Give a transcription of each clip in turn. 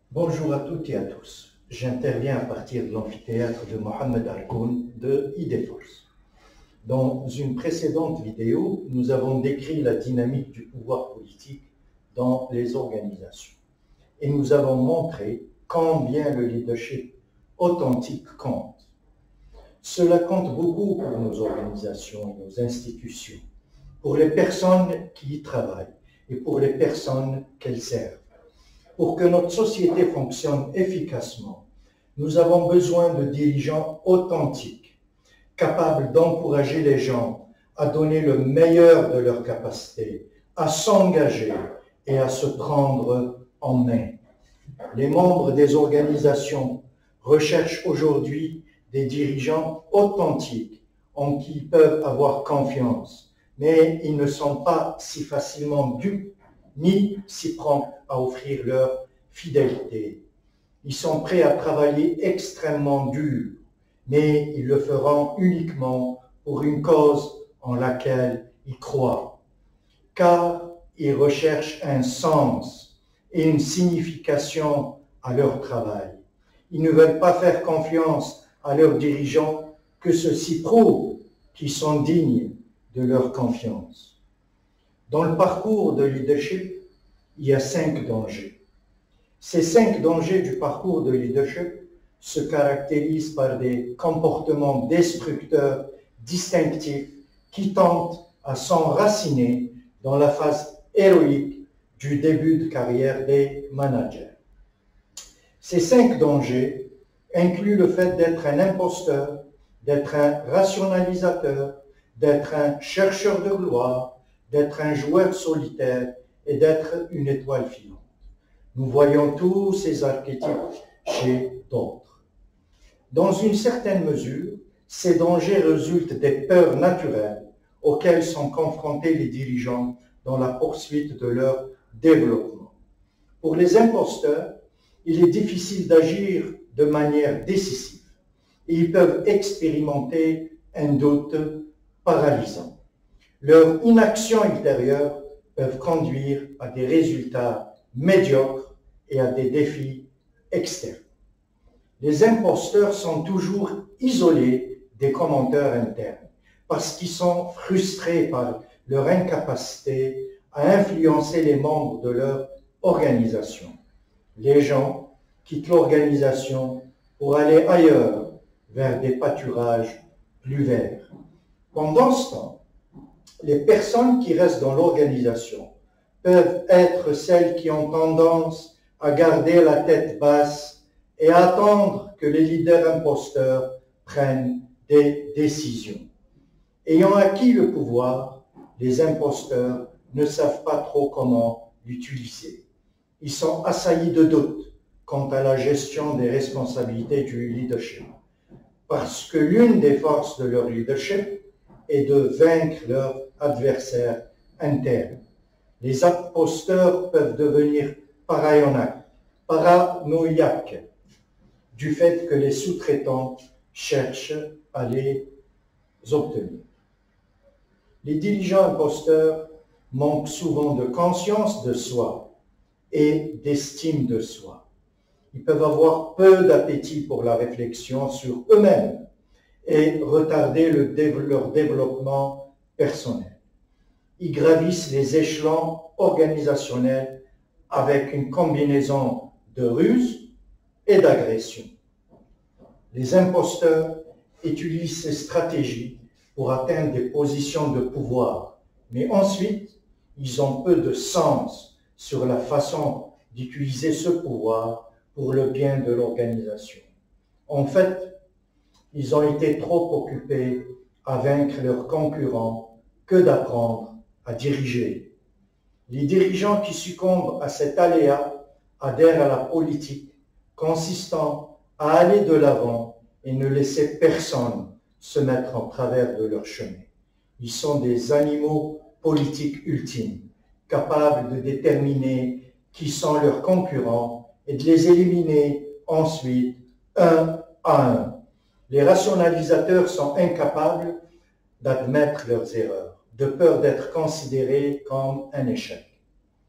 Bonjour à toutes et à tous. J'interviens à partir de l'amphithéâtre de Mohamed Al-Koun de Idefors. Dans une précédente vidéo, nous avons décrit la dynamique du pouvoir politique dans les organisations. Et nous avons montré combien le leadership authentique compte. Cela compte beaucoup pour nos organisations et nos institutions, pour les personnes qui y travaillent et pour les personnes qu'elles servent. Pour que notre société fonctionne efficacement, nous avons besoin de dirigeants authentiques, capables d'encourager les gens à donner le meilleur de leurs capacités, à s'engager et à se prendre en main. Les membres des organisations recherchent aujourd'hui des dirigeants authentiques en qui ils peuvent avoir confiance, mais ils ne sont pas si facilement dupes ni si prompts à offrir leur fidélité. Ils sont prêts à travailler extrêmement dur, mais ils le feront uniquement pour une cause en laquelle ils croient, car ils recherchent un sens et une signification à leur travail. Ils ne veulent pas faire confiance à leurs dirigeants que ceux-ci prouvent qu'ils sont dignes de leur confiance. Dans le parcours de leadership, il y a 5 dangers. Ces 5 dangers du parcours de leadership se caractérisent par des comportements destructeurs distinctifs qui tentent à s'enraciner dans la phase héroïque du début de carrière des managers. Ces 5 dangers incluent le fait d'être un imposteur, d'être un rationalisateur, d'être un chercheur de gloire, d'être un joueur solitaire et d'être une étoile filante. Nous voyons tous ces archétypes chez d'autres. Dans une certaine mesure, ces dangers résultent des peurs naturelles auxquelles sont confrontés les dirigeants dans la poursuite de leur développement. Pour les imposteurs, il est difficile d'agir de manière décisive et ils peuvent expérimenter un doute paralysant. Leur inaction ultérieure peuvent conduire à des résultats médiocres et à des défis externes. Les imposteurs sont toujours isolés des commentaires internes parce qu'ils sont frustrés par leur incapacité à influencer les membres de leur organisation. Les gens quittent l'organisation pour aller ailleurs, vers des pâturages plus verts. Pendant ce temps, les personnes qui restent dans l'organisation peuvent être celles qui ont tendance à garder la tête basse et à attendre que les leaders imposteurs prennent des décisions. Ayant acquis le pouvoir, les imposteurs ne savent pas trop comment l'utiliser. Ils sont assaillis de doutes quant à la gestion des responsabilités du leadership, parce que l'une des forces de leur leadership est de vaincre leurs adversaires internes. Les imposteurs peuvent devenir paranoïaques du fait que les sous-traitants cherchent à les obtenir. Les dirigeants imposteurs manquent souvent de conscience de soi et d'estime de soi. Ils peuvent avoir peu d'appétit pour la réflexion sur eux-mêmes et retarder leur développement personnel. Ils gravissent les échelons organisationnels avec une combinaison de ruse et d'agression. Les imposteurs utilisent ces stratégies pour atteindre des positions de pouvoir, mais ensuite, ils ont peu de sens sur la façon d'utiliser ce pouvoir pour le bien de l'organisation. En fait, ils ont été trop occupés à vaincre leurs concurrents que d'apprendre à diriger. Les dirigeants qui succombent à cet aléa adhèrent à la politique consistant à aller de l'avant et ne laisser personne se mettre en travers de leur chemin. Ils sont des animaux politiques ultimes, capables de déterminer qui sont leurs concurrents et de les éliminer ensuite un à un. Les rationalisateurs sont incapables d'admettre leurs erreurs, de peur d'être considérés comme un échec.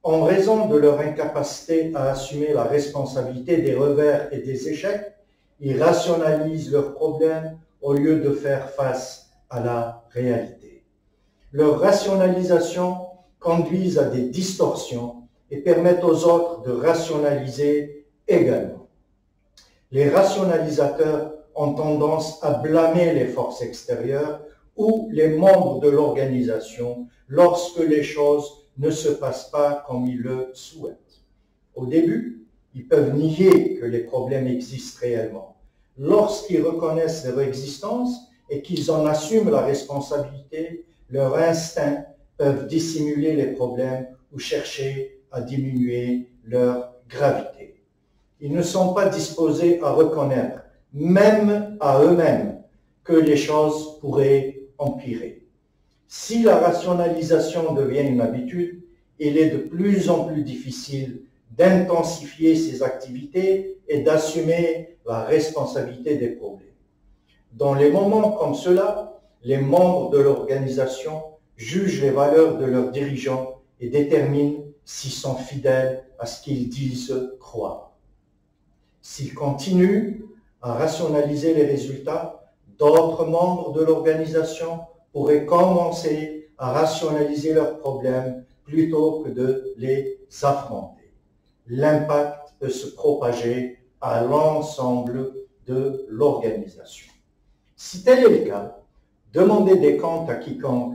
En raison de leur incapacité à assumer la responsabilité des revers et des échecs, ils rationalisent leurs problèmes au lieu de faire face à la réalité. Leur rationalisation conduit à des distorsions et permettent aux autres de rationaliser également. Les rationalisateurs ont tendance à blâmer les forces extérieures ou les membres de l'organisation lorsque les choses ne se passent pas comme ils le souhaitent. Au début, ils peuvent nier que les problèmes existent réellement. Lorsqu'ils reconnaissent leur existence et qu'ils en assument la responsabilité, leurs instincts peuvent dissimuler les problèmes ou chercher à diminuer leur gravité. Ils ne sont pas disposés à reconnaître, même à eux-mêmes, que les choses pourraient empirer. Si la rationalisation devient une habitude, il est de plus en plus difficile d'intensifier ces activités et d'assumer la responsabilité des problèmes. Dans les moments comme cela, les membres de l'organisation jugent les valeurs de leurs dirigeants et déterminent s'ils sont fidèles à ce qu'ils disent croire. S'ils continuent à rationaliser les résultats, d'autres membres de l'organisation pourraient commencer à rationaliser leurs problèmes plutôt que de les affronter. L'impact peut se propager à l'ensemble de l'organisation. Si tel est le cas, demander des comptes à quiconque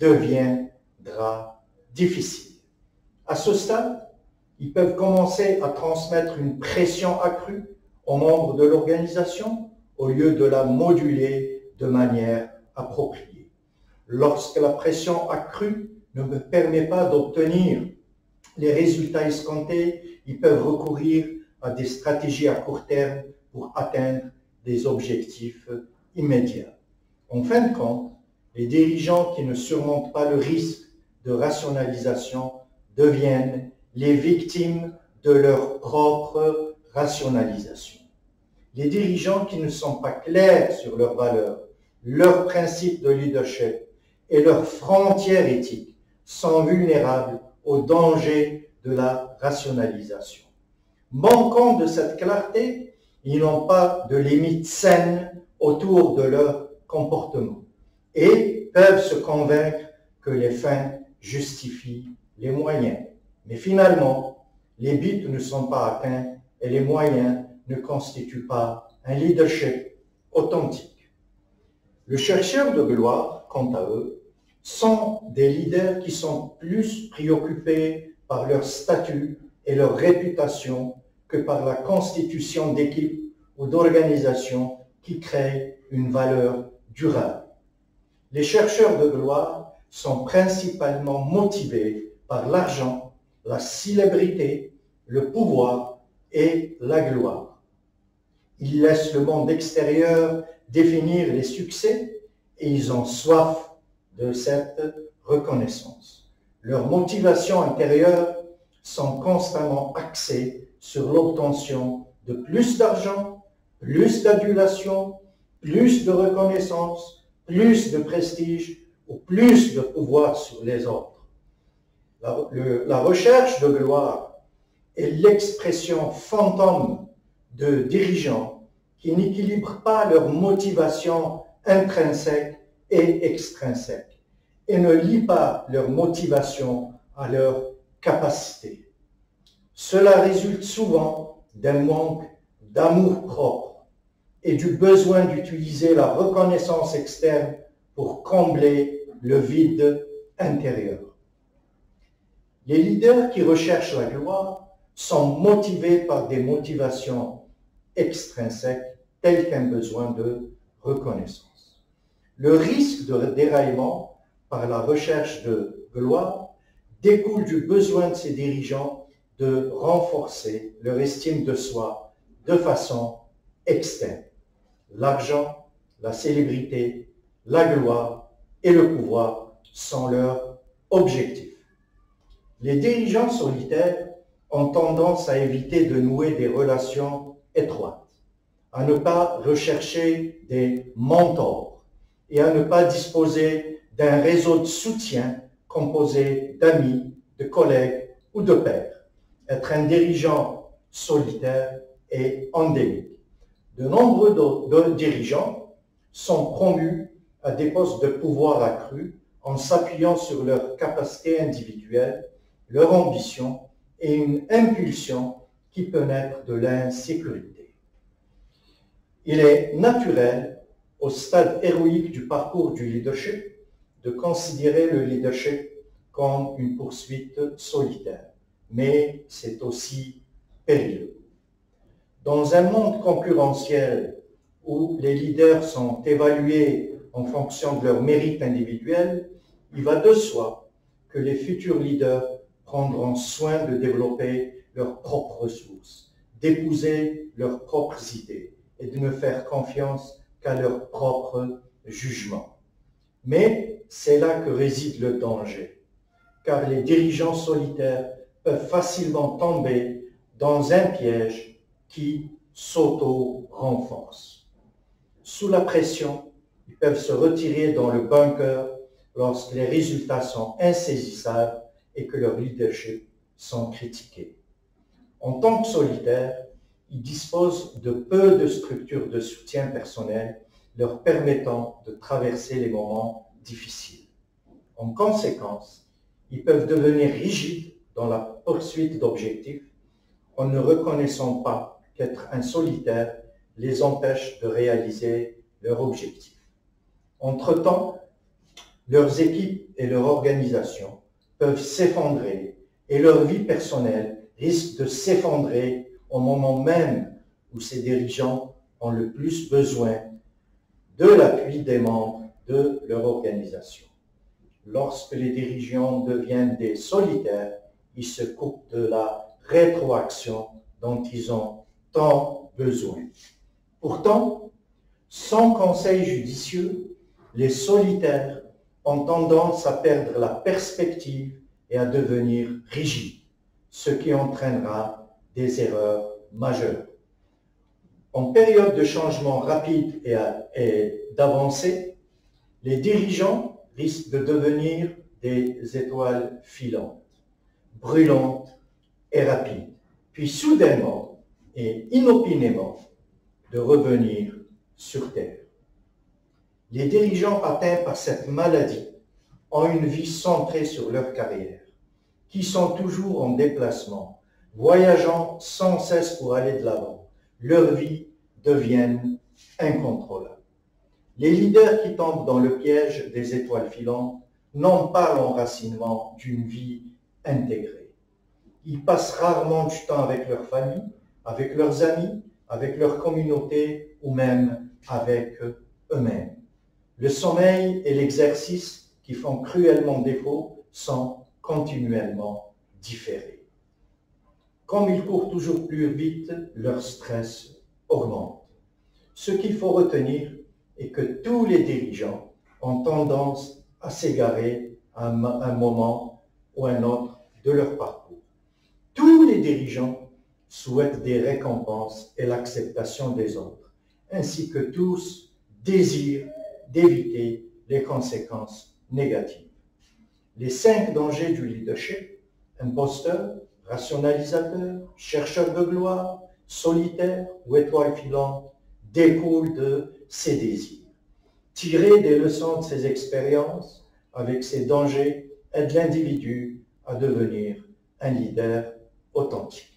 deviendra difficile. À ce stade, ils peuvent commencer à transmettre une pression accrue aux membres de l'organisation au lieu de la moduler de manière appropriée. Lorsque la pression accrue ne me permet pas d'obtenir les résultats escomptés, ils peuvent recourir à des stratégies à court terme pour atteindre des objectifs immédiats. En fin de compte, les dirigeants qui ne surmontent pas le risque de rationalisation deviennent les victimes de leur propre rationalisation. Les dirigeants qui ne sont pas clairs sur leurs valeurs, leurs principes de leadership et leurs frontières éthiques sont vulnérables au danger de la rationalisation. Manquant de cette clarté, ils n'ont pas de limites saines autour de leur comportement et peuvent se convaincre que les fins justifient les moyens. Mais finalement, les buts ne sont pas atteints et les moyens ne constituent pas un leadership authentique. Les chercheurs de gloire, quant à eux, sont des leaders qui sont plus préoccupés par leur statut et leur réputation que par la constitution d'équipes ou d'organisations qui créent une valeur durable. Les chercheurs de gloire sont principalement motivés par l'argent, la célébrité, le pouvoir et la gloire. Ils laissent le monde extérieur définir les succès et ils ont soif de cette reconnaissance. Leurs motivations intérieures sont constamment axées sur l'obtention de plus d'argent, plus d'adulation, plus de reconnaissance, plus de prestige ou plus de pouvoir sur les autres. La recherche de gloire est l'expression fantôme de dirigeants qui n'équilibrent pas leur motivation intrinsèque et extrinsèque et ne lient pas leur motivation à leur capacité. Cela résulte souvent d'un manque d'amour propre et du besoin d'utiliser la reconnaissance externe pour combler le vide intérieur. Les leaders qui recherchent la gloire sont motivés par des motivations extrinsèques telles qu'un besoin de reconnaissance. Le risque de déraillement par la recherche de gloire découle du besoin de ces dirigeants de renforcer leur estime de soi de façon externe. L'argent, la célébrité, la gloire et le pouvoir sont leurs objectifs. Les dirigeants solitaires ont tendance à éviter de nouer des relations étroites, à ne pas rechercher des mentors et à ne pas disposer d'un réseau de soutien composé d'amis, de collègues ou de pair. Être un dirigeant solitaire est endémique. De nombreux dirigeants sont promus à des postes de pouvoir accrus en s'appuyant sur leurs capacités individuelles, leur ambition et une impulsion qui peut naître de l'insécurité. Il est naturel, au stade héroïque du parcours du leadership, de considérer le leadership comme une poursuite solitaire, mais c'est aussi périlleux. Dans un monde concurrentiel où les leaders sont évalués en fonction de leur mérite individuel, il va de soi que les futurs leaders prendront soin de développer leurs propres ressources, d'épouser leurs propres idées et de ne faire confiance qu'à leur propre jugement. Mais c'est là que réside le danger, car les dirigeants solitaires peuvent facilement tomber dans un piège qui s'auto-renforce. Sous la pression, ils peuvent se retirer dans le bunker lorsque les résultats sont insaisissables et que leur leadership sont critiqués. En tant que solitaires, ils disposent de peu de structures de soutien personnel leur permettant de traverser les moments difficiles. En conséquence, ils peuvent devenir rigides dans la poursuite d'objectifs en ne reconnaissant pas qu'être un solitaire les empêche de réaliser leurs objectifs. Entre-temps, leurs équipes et leur organisation peuvent s'effondrer et leur vie personnelle risque de s'effondrer au moment même où ces dirigeants ont le plus besoin de l'appui des membres de leur organisation. Lorsque les dirigeants deviennent des solitaires, ils se coupent de la rétroaction dont ils ont tant besoin. Pourtant, sans conseil judicieux, les solitaires ont tendance à perdre la perspective et à devenir rigides, ce qui entraînera des erreurs majeures. En période de changement rapide et d'avancée, les dirigeants risquent de devenir des étoiles filantes, brûlantes et rapides, puis soudainement et inopinément de revenir sur Terre. Les dirigeants atteints par cette maladie ont une vie centrée sur leur carrière, qui sont toujours en déplacement, voyageant sans cesse pour aller de l'avant. Leur vie devient incontrôlable. Les leaders qui tombent dans le piège des étoiles filantes n'ont pas l'enracinement d'une vie intégrée. Ils passent rarement du temps avec leur famille, avec leurs amis, avec leur communauté ou même avec eux-mêmes. Le sommeil et l'exercice qui font cruellement défaut sont continuellement différés. Comme ils courent toujours plus vite, leur stress augmente. Ce qu'il faut retenir est que tous les dirigeants ont tendance à s'égarer à un moment ou un autre de leur parcours. Tous les dirigeants souhaitent des récompenses et l'acceptation des autres, ainsi que tous désirent d'éviter les conséquences négatives. Les 5 dangers du leadership: imposteur, rationalisateur, chercheur de gloire, solitaire ou étoile filante, découlent de ces désirs. Tirer des leçons de ces expériences avec ces dangers aide l'individu à devenir un leader authentique.